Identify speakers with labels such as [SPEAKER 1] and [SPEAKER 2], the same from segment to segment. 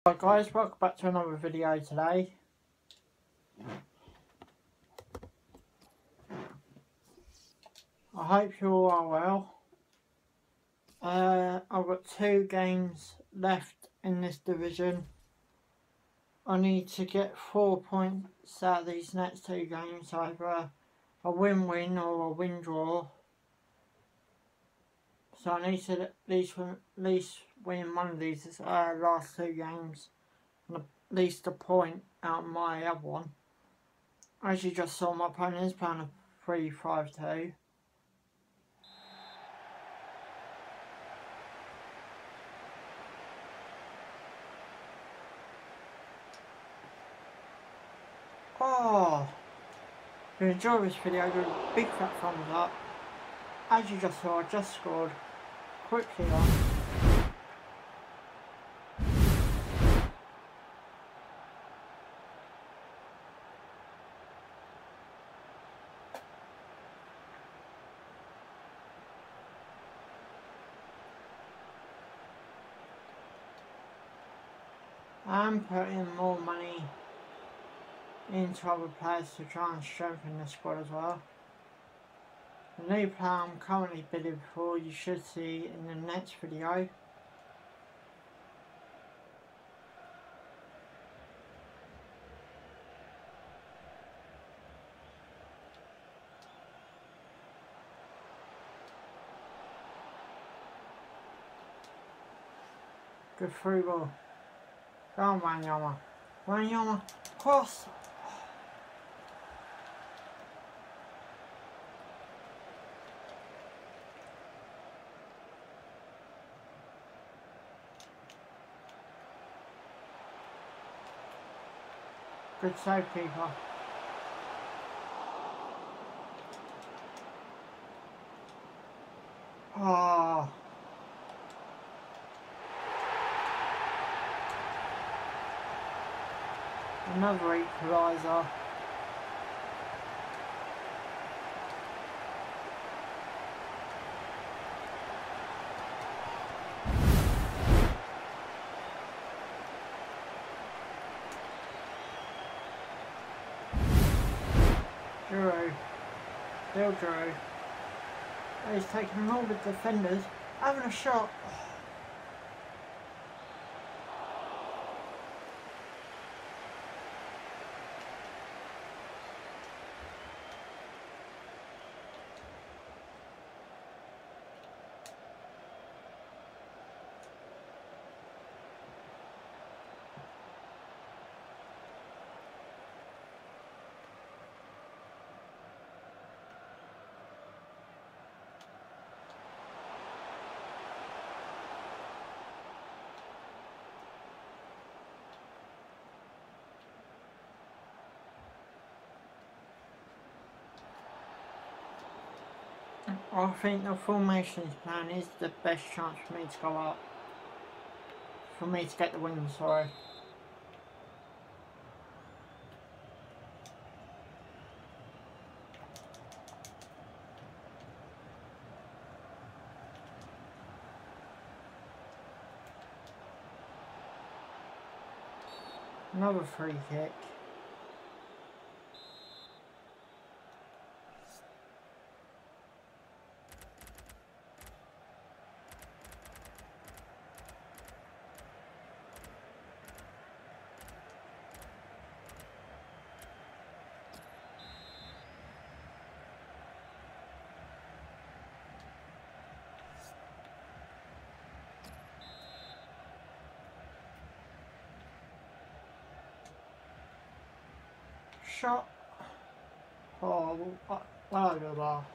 [SPEAKER 1] Hi guys, welcome back to another video today. I hope you all are well. I've got 2 games left in this division. I need to get 4 points out of these next 2 games, either a win-win or a win-draw. So I need to at least win one of these last 2 games, and at least a point out of my other one. As you just saw, my opponent is playing a 3-5-2. Oh, if you enjoyed this video, give it a big fat thumbs up. As you just saw, I just scored quickly on. I'm putting more money into other players to try and strengthen the squad as well. The new player I'm currently bidding for, you should see in the next video. Good through ball. Go on, Wanyama. Wanyama, cross! Good save, keeper. Oh. Another equaliser. Drew. Still Drew. He's taking all the defenders, having a shot. I think the formations plan is the best chance for me to go up. For me to get the win, sorry. Another free kick. Shot. Oh, well over the bar.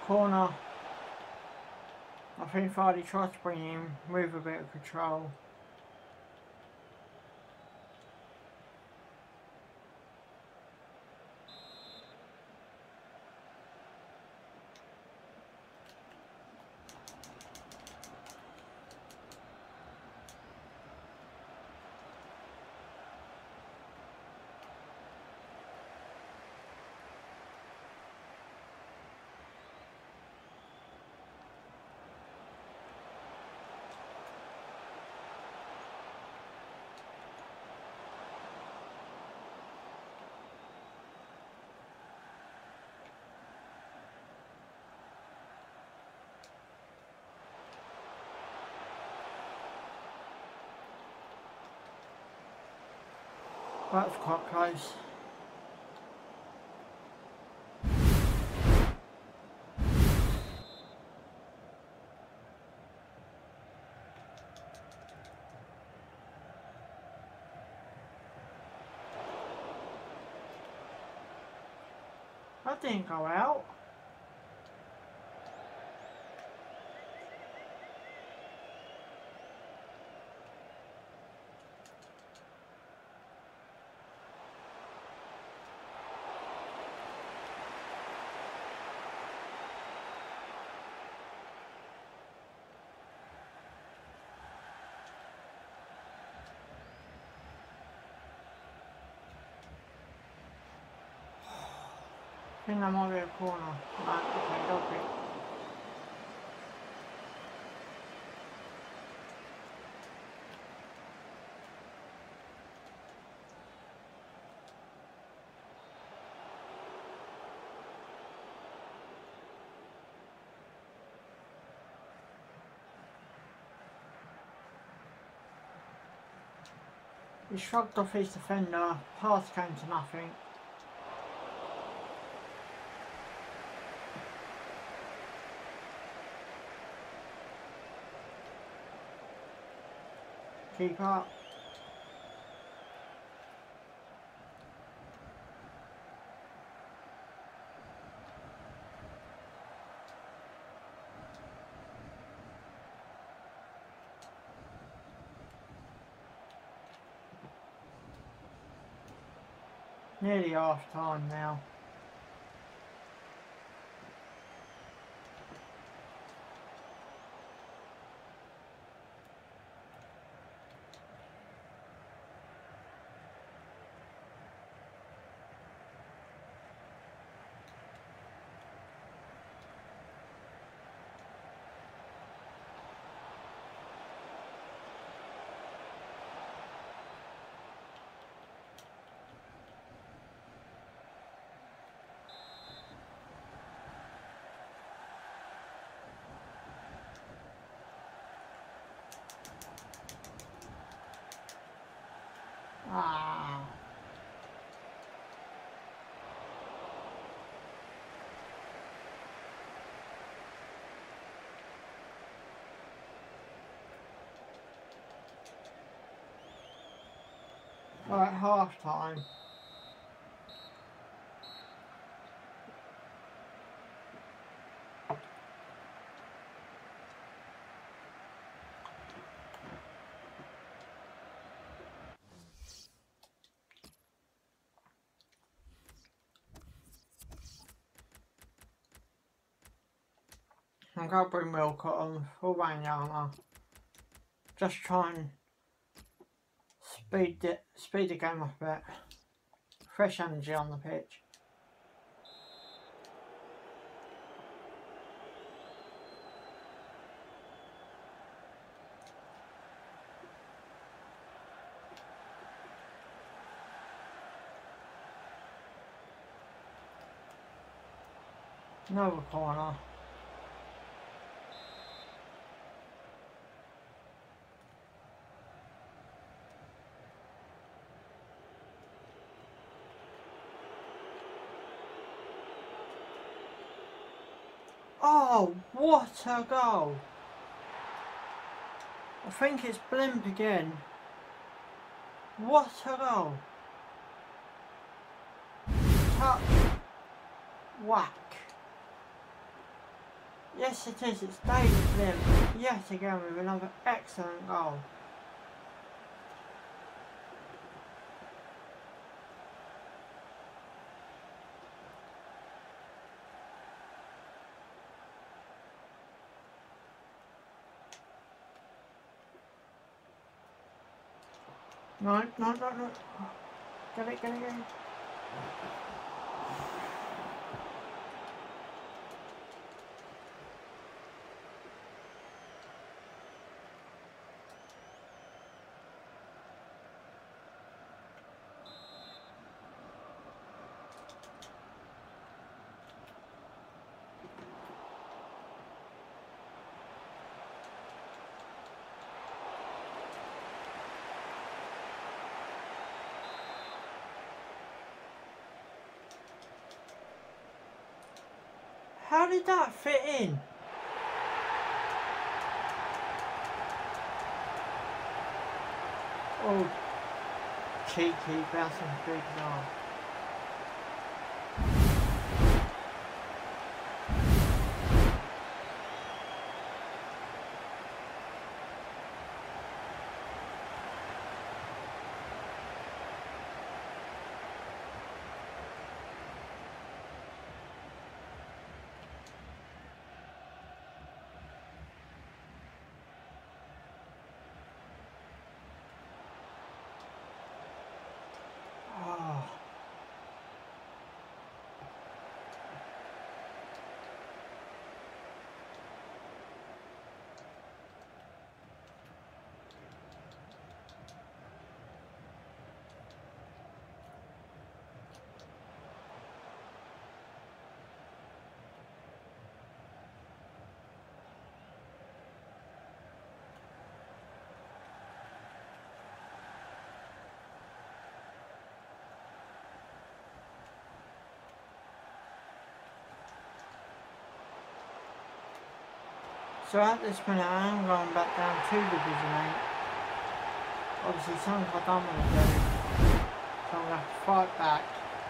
[SPEAKER 1] corner. I think Vardy tried to bring him with a bit of control. That's quite close. That didn't go out. I think that might be a corner. Right, okay, go for it. He shrugged off his defender, pass came to nothing. Keep up. Nearly half time now. Ah. Right, half time. I'm going to bring Wilcott on for Wanyama. Just try and speed the game up a bit. Fresh energy on the pitch. Another corner. Oh, what a goal! I think it's Blimp again. What a goal! Touch. Whack. Yes, it is. It's David Lim yet again with another excellent goal. No. Get it. How did that fit in? Oh, cheeky, bouncing through his arm. Oh. So at this minute I am going back down to Division 8. Obviously something I don't want to do, so I'm going to have to fight back.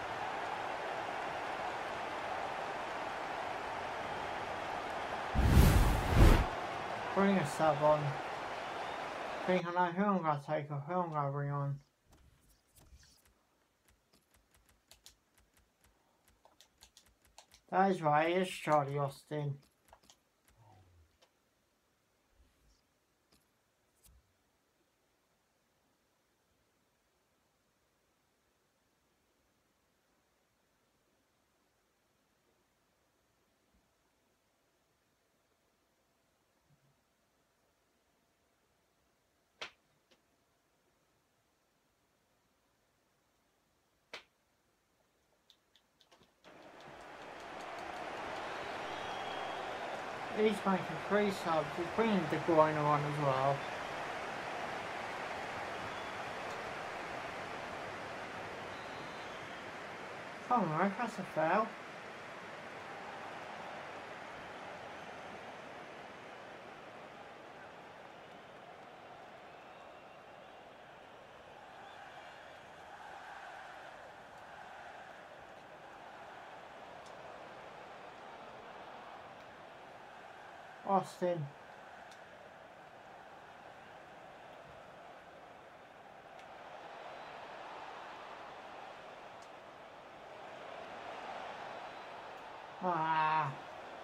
[SPEAKER 1] Bring a sub on. Think I know who I'm going to take or who I'm going to bring on. That is right, it is Charlie Austin. He's making 3 subs, he's bringing De Bruyne on as well. Come on, that's a foul. Austin. Ah.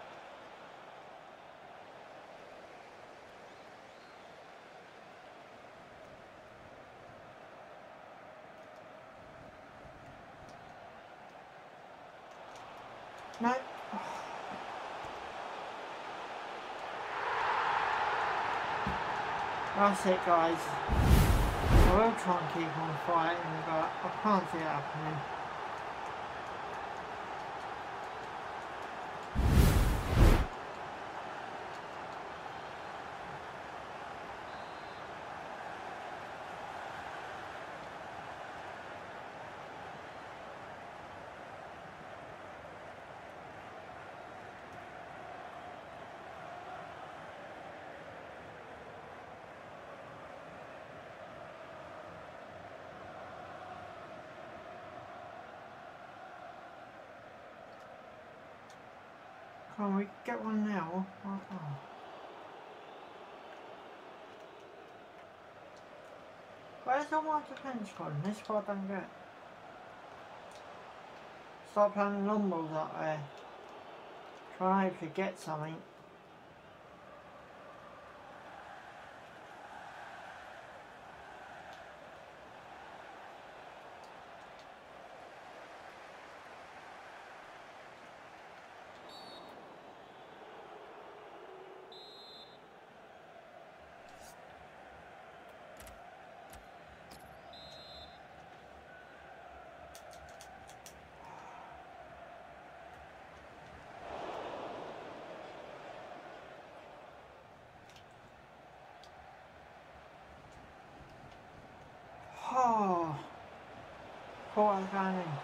[SPEAKER 1] No. That's it, guys. I will try and keep on fighting, but I can't see it happening. Can we get one now? Oh. Where's all my defence gone? This is what I don't get. Start planting long balls up there. Try to get something. Oh, caught us going in.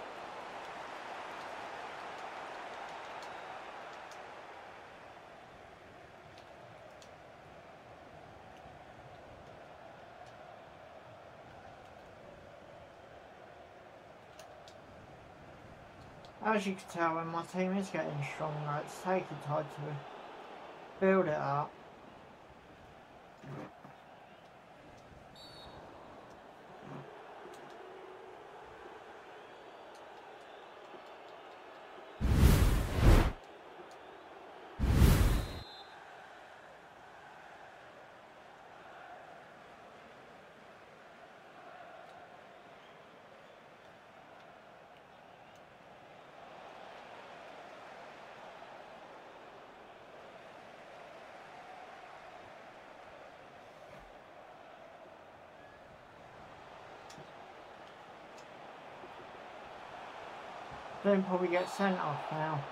[SPEAKER 1] As you can tell, when my team is getting stronger, it's taking time to build it up. Then probably get sent off now.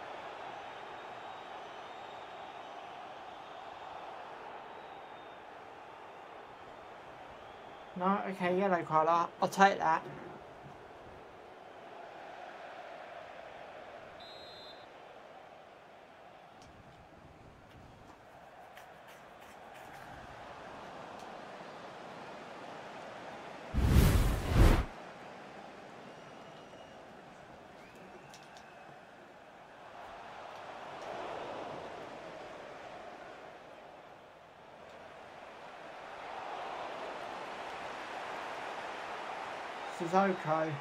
[SPEAKER 1] No, okay, yellow colour. I'll take that. This is okay.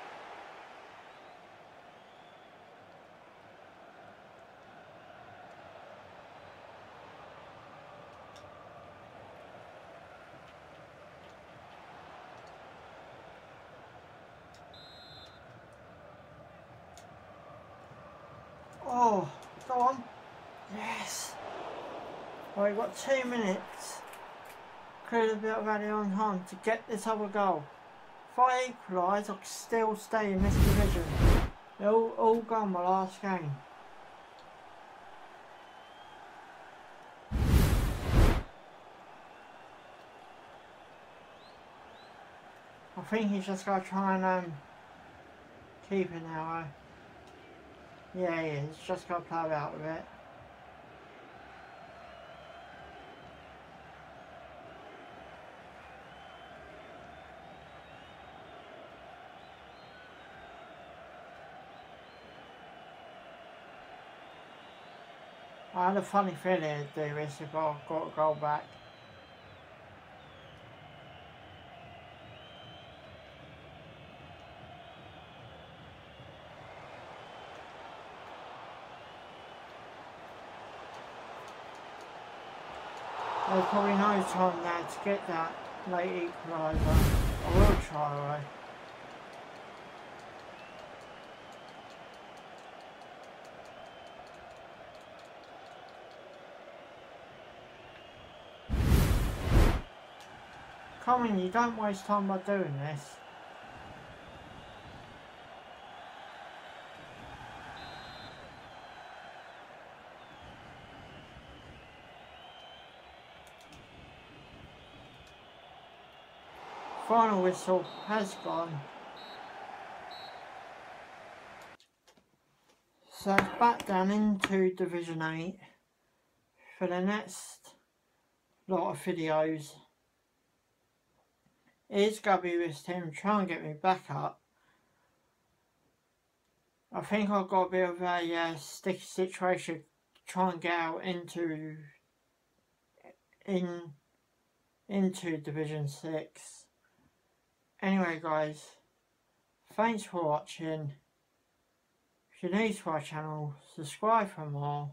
[SPEAKER 1] Oh, go on. Yes. Well, we've got 2 minutes. Cleared a bit of value on time to get this other goal. If I equalise, I can still stay in this division. They're all gone my last game. I think he's just got to try and keep it now. Yeah, he is. He's just got to play out with it. I had a funny feeling to do this if I got a goal back. There's probably no time now to get that late equaliser. I will try though. Come on, you don't waste time by doing this. Final whistle has gone. So it's back down into Division 8 for the next lot of videos. It's going to be this team trying to get me back up. I think I've got a bit of a sticky situation to try and get out into Division 6. Anyway guys, thanks for watching. If you're new to our channel, subscribe for more.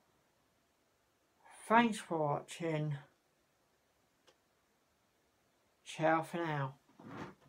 [SPEAKER 1] Thanks for watching. Ciao for now.